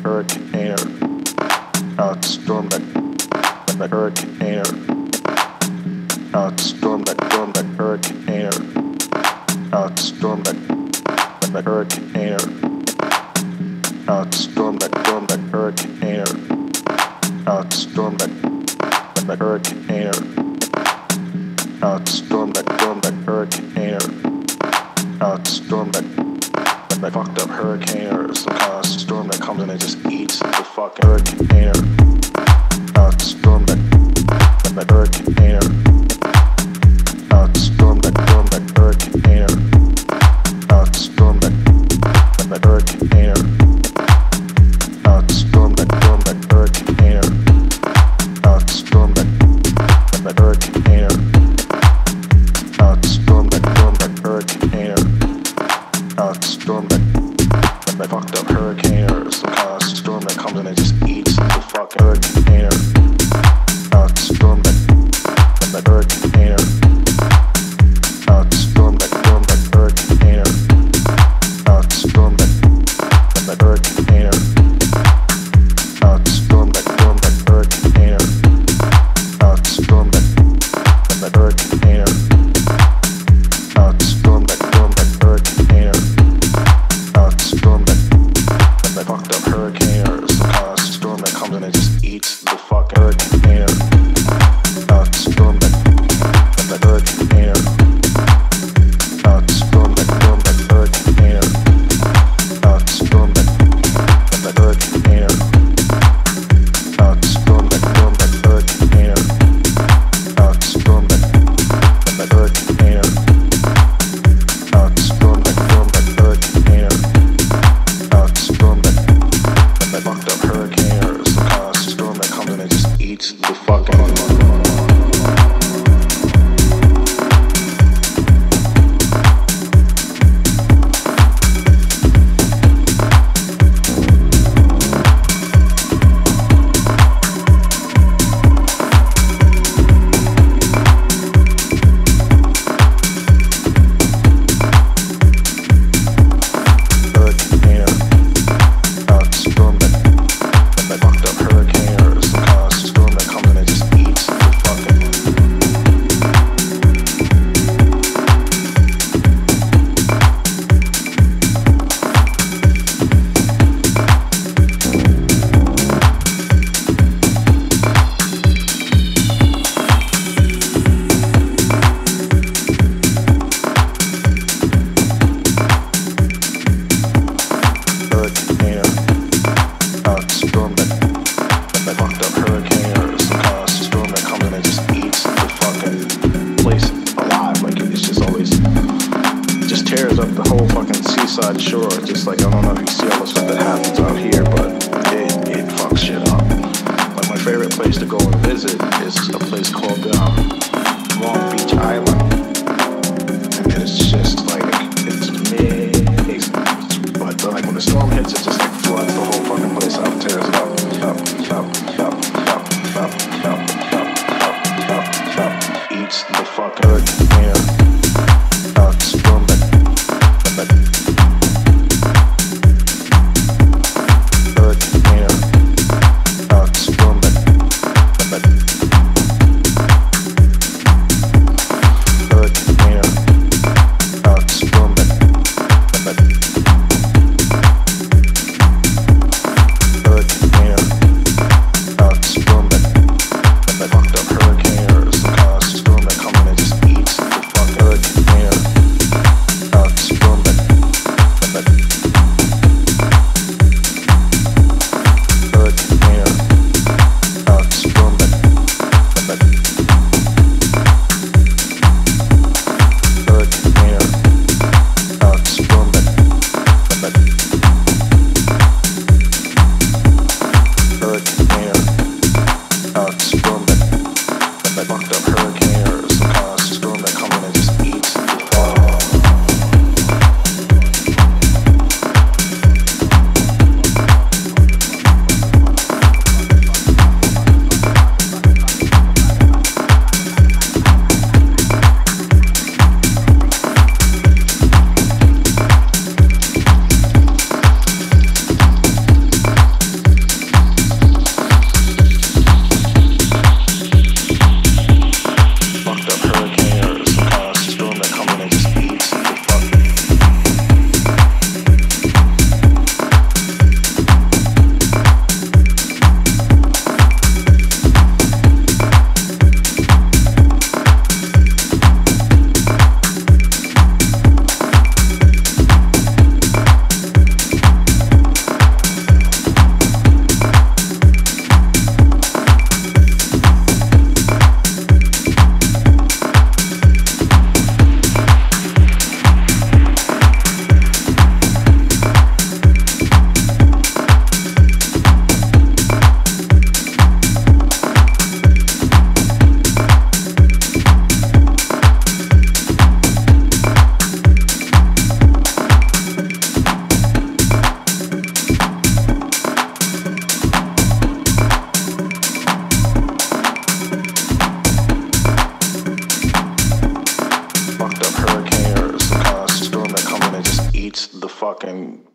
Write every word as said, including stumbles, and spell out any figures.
hurricane, out storm that, that hurricane, out storm that, storm that hurricane, out storm that, that hurricane, out storm that, storm that hurricane, out storm that, that hurricane, out storm that, storm that hurricane, out storm that, that fucked up hurricane or some kind of storm that comes in and just eats the fucking hurricane, out storm that, that hurricane, out storm that, storm that hurricane, out storm that, that hurricane, out storm that, storm that hurricane, out storm that, that hurricane, out storm that, storm that hurricane, out storm that, that fucked up hurricane or some kind of storm that comes in and just eats the fucking hurricane, out storm that, that hurricane, out storm that, storm that hurricane, out storm that, that hurricane, out storm that, storm that hurricane, out storm that, that hurricane, out storm that, storm that hurricane, out storm that, that fucked up hurricane or some kind of storm that comes in and just eats the fucking hurricane, out storm that, that hurricane, out storm that, storm that hurricane, out storm that, that hurricane, out storm that, storm that hurricane, out storm that, that hurricane, out storm that, storm that hurricane, out storm that, and